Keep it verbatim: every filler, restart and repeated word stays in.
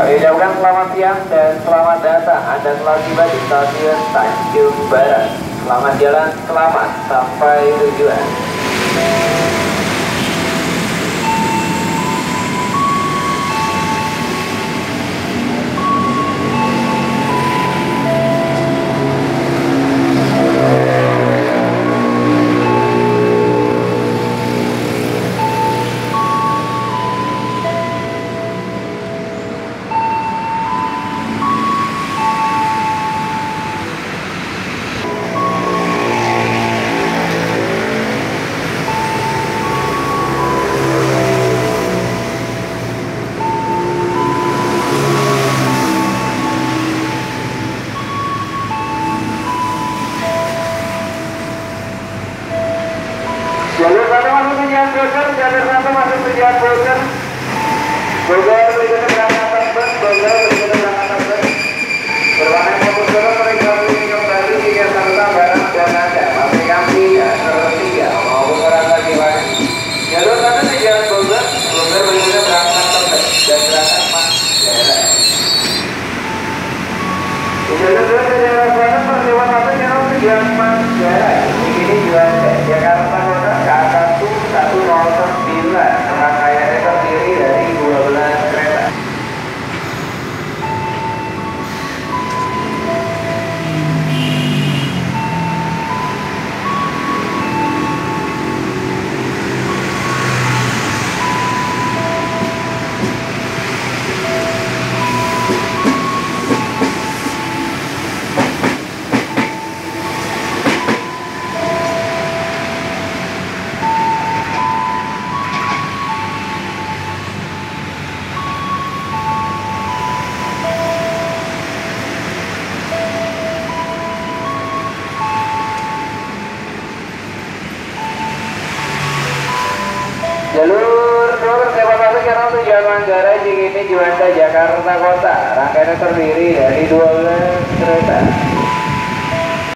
Kami ucapkan selamat siang dan selamat datang. Anda telah tiba di stasiun Tanjung Barat. Selamat jalan, selamat sampai tujuan. Jalur satu masuk tujuan Bogor, jalur satu masuk tujuan Bogor. Bogor berikutnya berangkatan bus, Bogor berikutnya berangkatan bus. Berwarna motor turun mereka ini kembali di Jakarta Barat dan ada pastikan tiga terus tiga maupun berangkat lagi lagi. Jalur satu tujuan Bogor, Bogor berikutnya berangkatan bus dan berangkat mas. Jalur dua tujuan Barat persiwa satu jalur tujuan mas. Ini juga Jakarta Kota K satu satu nol sembilan, rangkaiannya terdiri dari dua belas kereta. Jalur dua Sewa satu channel tujuan Manggarai, Cikini, Juanda, Jakarta Kota. Rangkaiannya terdiri dari dua belas kereta.